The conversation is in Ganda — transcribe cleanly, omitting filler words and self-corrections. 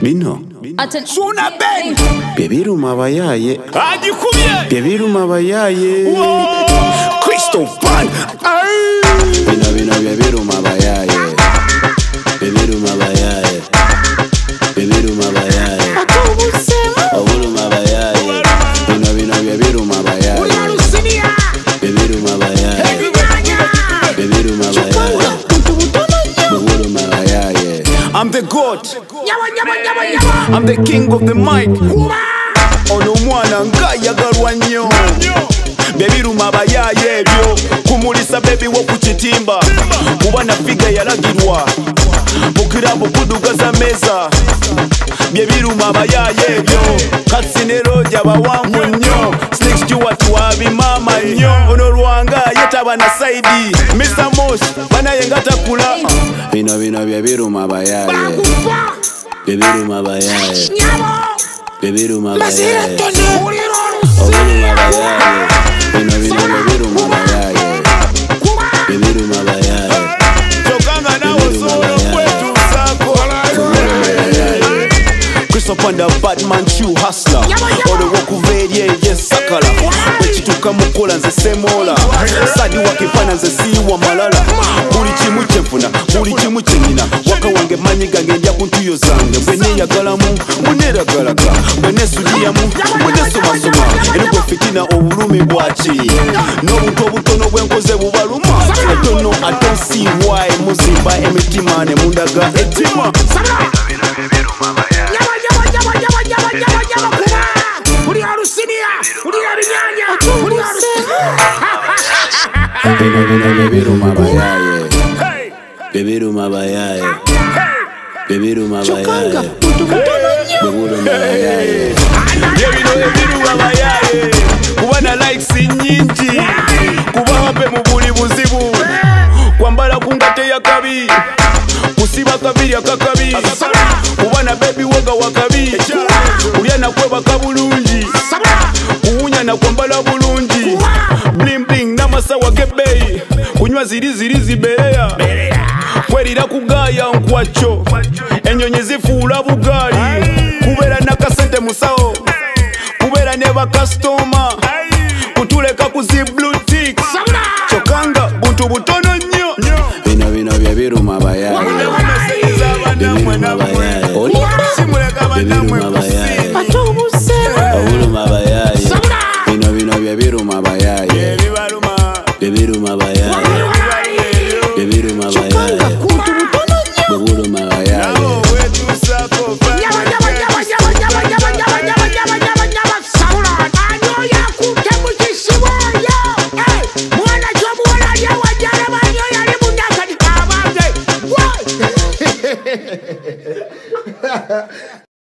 Bino Suna Ben Bebiruma abayaye agikubye Bebiruma abayaye Crystal Pan Bino bebiruma abayaye Bebiruma abayaye Bebiruma abayaye Obuluma abayaye Bino bebiruma abayaye Bebiruma abayaye Bebiruma abayaye Obuluma abayaye I'm the God I'm the king of the mic Ono mwana ngayagalwa nnyo Bebiruma abayaye ebyo kumulisa bebi wo kukitimba kuba na figa yalagirwa bukira bukudugaza meza Bebiruma abayaye ebyo katsinero jabawangu nnyo Slick Stewart wabimama nnyo ono Lwanga yetaba na saidi Mr. Mosh banaye ngatakula Bino bebiruma abayaye Bebiruma abayaye Bebiruma abayaye Obuluma abayaye Bino bebiruma abayaye Bebiruma abayaye Chokanga nawo solo kwetu sako Crystal Pan the Batman true hustler Olo wakuvedye yes sakala Wechituka mukola nze semola Sadi wakipana nze siwa malala Buli kimu kyenfuna, buli kimu kyenina Waka wange manyiga ngendya kuntuyo zange Bwene yagalamu, bweneragalaga Bwene suliyamu, bwene somasoma Enugwe fitina obulumi bwaki N'obuntu obutono bwenkoze bubaluma Etono I don't see why muzimba emitima ne mundaga etima Bino bebiruma abayaye Bebiruma abayaye Bebiruma abayaye Bebiruma abayaye Bebiruma abayaye kuba na likes nyingi kuba wape mu buli buzibu kwambala kungate ya kabi kusiba kabiri akakabi kuba na baby woga wakabi ulya na kweba kabulungi kuunya na kwambala bulungi bling bling namasawa gebei kunywa ziri zibeya kwerira kugaya nkwacho enyonyi zifuula bugali kubera nakasente musawo kubera ne bakastoma kutuleka kuzi blue tick chokanga buntu butono nnyo Bino bebiruma abayaye Bebiruma abayaye Bebiruma abayaye Obuluma abayaye Bino bebiruma abayaye Bebiruma abayaye Bebiruma abayaye Obuluma abayaye